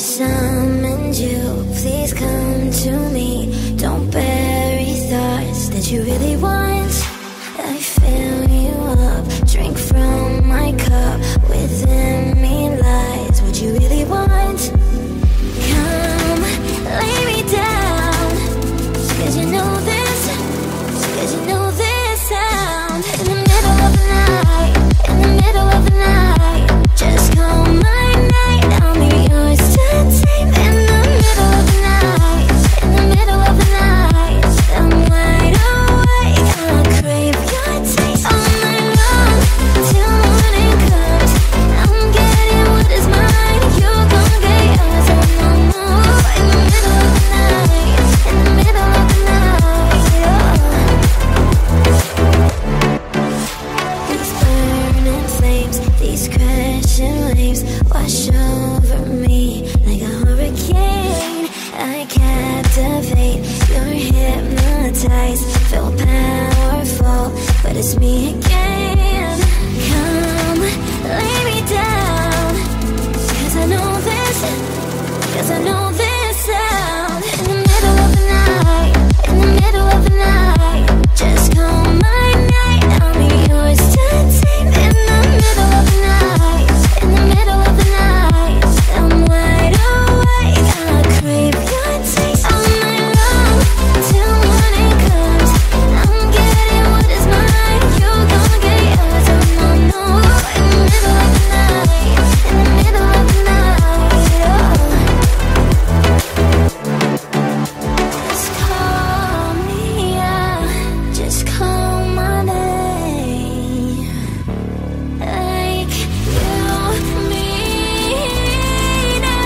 summoned you, please come to me. Don't bury thoughts that you really want. I fill you up, drink from my cup. Within me lies what you really want. Come, lay me down, 'cause you know this, 'cause you know this sound. In the middle of the night, in the middle of the night, just call my night, I'll be yours to take. In the middle of the night, in the middle of the night, I'm wide awake, I crave your taste. All night long, till morning comes, I'm getting what is mine, you gon' get yours. Oh no, no. In the middle of the night, in the middle of the night, These burning flames, these crashing waves wash over me like a hurricane. I captivate, you're hypnotized, feel powerful, but it's me again. Come, lay me down, 'cause I know this, 'cause I know this sound. In the middle of the night, in the middle of the night, just call my night, I'll be yours to take. In the middle of the night, in the middle of the night, I'm wide awake, I crave your taste. All night long, till morning comes, I'm getting what is mine, you gon' get yours. Oh no, no. In the middle of the night, in the middle of the night, Just call me, just call my name, like you mean it,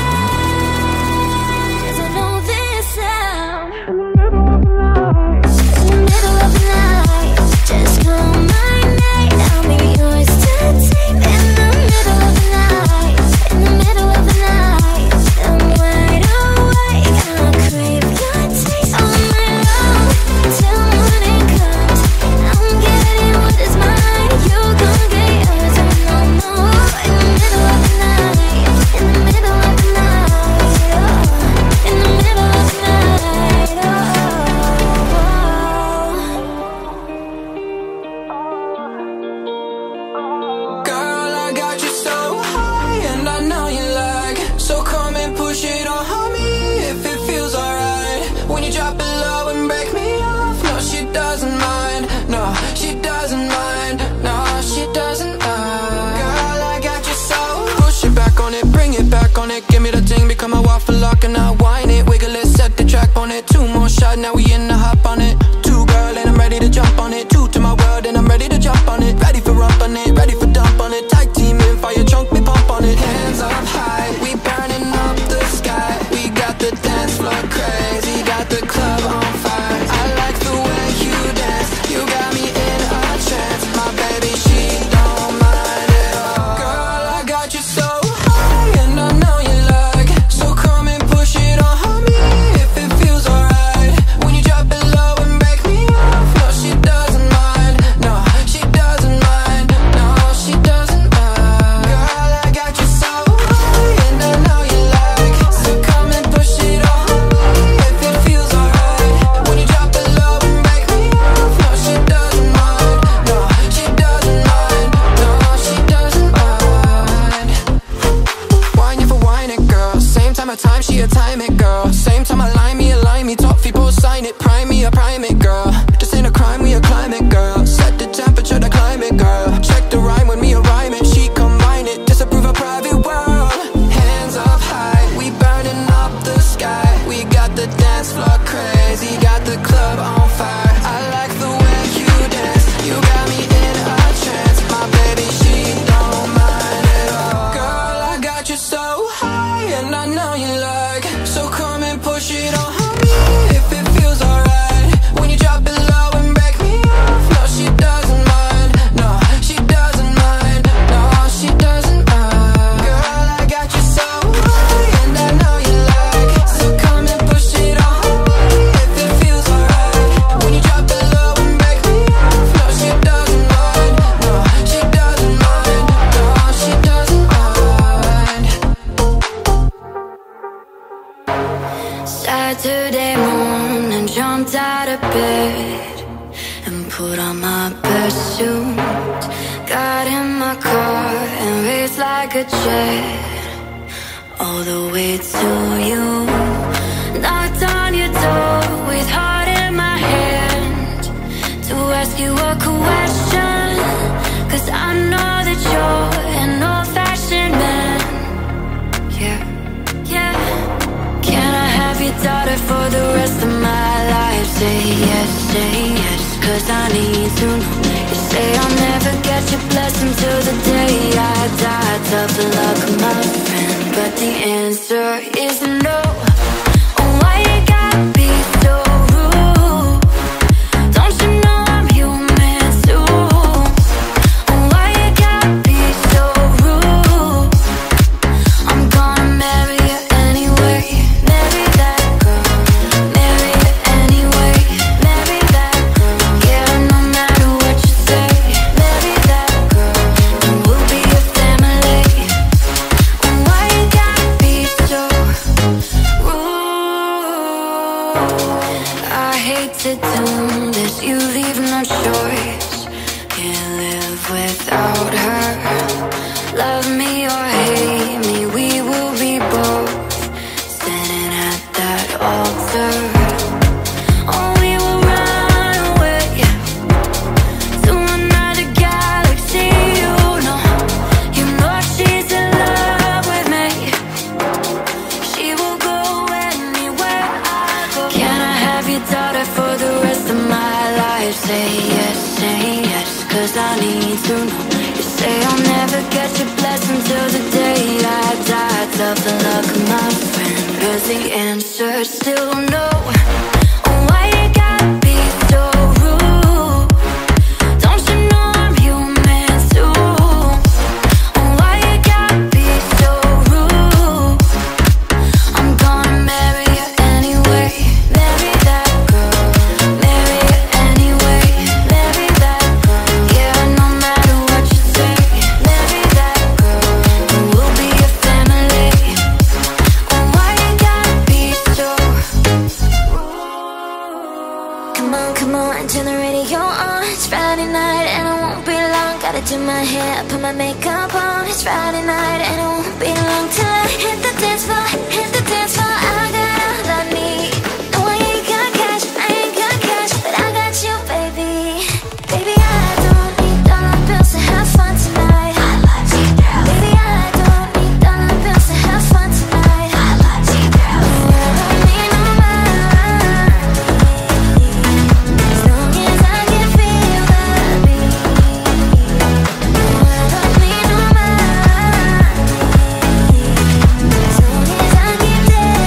'cause I know this sound. In the middle of the night, just call my night, I'll be yours to take. In the middle of the night, in the middle of the night, I'm wide awake, I crave your taste. All night long, till morning comes, I'm getting what is mine, you gon' get yours. Oh no, no. In the middle of the night, in the middle of the night, in the middle of the night, Girl, I got you so high, and I know you like. So come and push it on me if it feels alright. When you drop it low and break me off, no, she doesn't mind. No, she doesn't mind. No, she doesn't mind. Girl, I got you so. Push it back on it, bring it back on it. Give me the thing, become a waffle lock and I whine it. Wiggle it, set the track on it. Two more shots, now we in the hop on it. Two, girl, and I'm ready to jump on it. Two to my world, and I'm ready to jump on it. Ready for rump on it, ready for dump on it. Tag team in, fire trunk, me pump on it. Hands up high, we burning up the sky. We got the dance floor crazy, got the club on fire. I like the way you dance, you got me in a trance. My baby, she don't mind at all. Girl, I got you so high, and I know you like. So come and push it on me if it feels alright. When you and put on my best suit. Got in my car and raced like a jet all the way to you. Knocked on your door with heart in my hand to ask you a question, 'cause I know that you're an old-fashioned man. Yeah, yeah. Can I have your daughter for the rest of my life? Say yes, 'cause I need to know. You say I'll never get your blessing till the day I die. Tough luck, my friend, but the answer is no. Oh, why you gotta be so rude? Don't you know I'm human too? Oh, why you gotta be so rude? I'm gonna marry you anyway. Marry that girl. Marry you anyway. Marry that girl. Yeah, no matter what you say. Marry that girl, and we'll be a family. Oh, why you gotta be so rude? I hate to do this, you leave no choice. Can't live without her. Love me or hate me, we will be both standing at that altar. Oh, we will run away to another galaxy. You know she's in love with me. She will go anywhere I go. Can I have your daughter for the rest of my life? Say yes, 'cause I need to know. You say I'll never get your blessing till the day I die. Tough luck, my friend, 'cause the answer's still no. Oh, why you gotta be so rude? Don't you know I'm human too? Oh, why you gotta be so rude? I'm gonna marry you anyway. Marry that girl. Marry you anyway. Marry that girl. Yeah, no matter what you say. Marry that girl, and we'll be a family. Oh, why you gotta be so rude? Come on, turn the radio on. It's Friday night and it won't be long. Gotta do my hair, put my makeup on. It's Friday night and it won't be long till I hit the dance floor. Hit the dance floor. I got all I need. No, I ain't got cash, I ain't got cash, but I got you, baby. Baby, I don't need dollar bills to have fun tonight. I love you, girl. Baby, I don't need dollar bills to have fun tonight. I love you, girl. I don't need no money, as long as I can feel the beat. I don't need no money, as long as I keep dancing.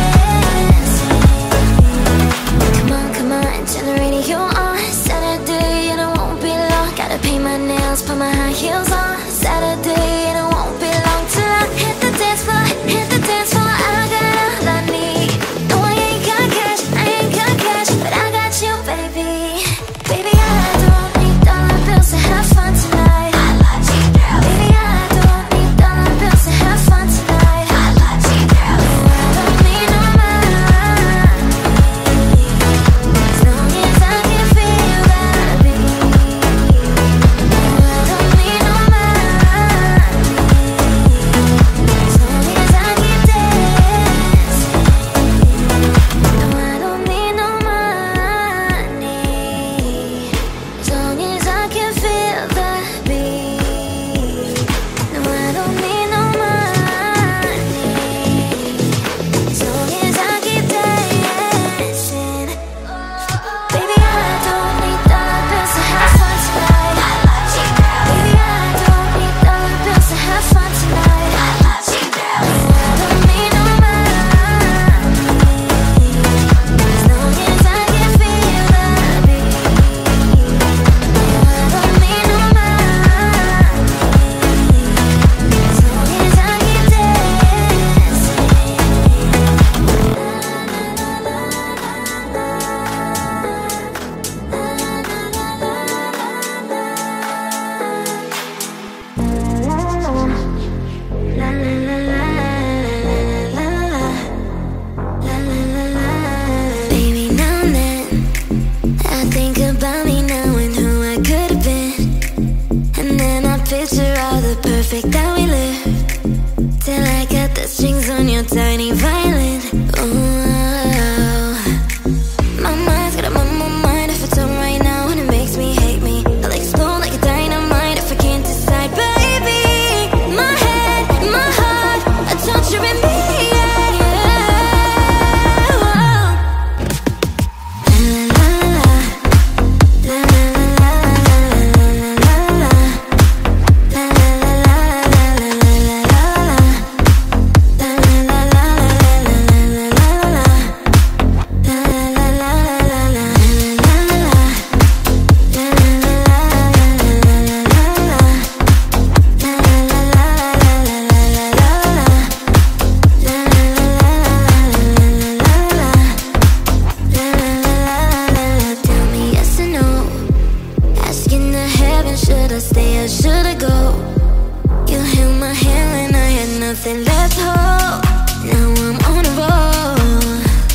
Should I stay or should I go? You held my hand when I had nothing left to hold. Now I'm on a roll.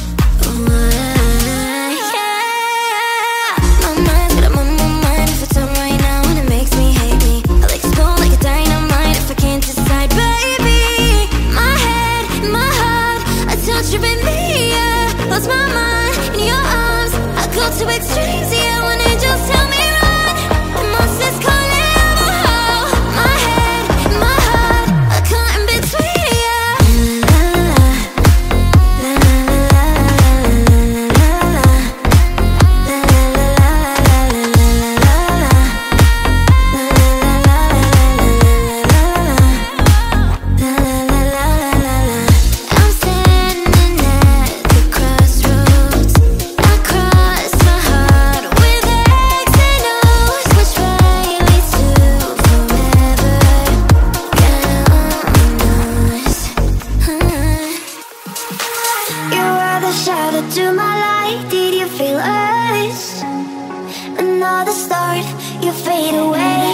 My mind's got a mind if it's up right now and it makes me hate me. I'll explode like a dynamite if I can't decide, baby. My head, my heart, a touch of me, yeah. Lost my mind in your arms. I go to extremes, yeah. When angels tell me run, the monsters calling out my heart. My head, my heart, a caught in between, yeah. La la la la la la la la la. I'm standing at the crossroads. I cross my heart with X and O's. Which way leads to forever? God only knows. You are the shadow to my light. Did you feel us? Another start, you fade away.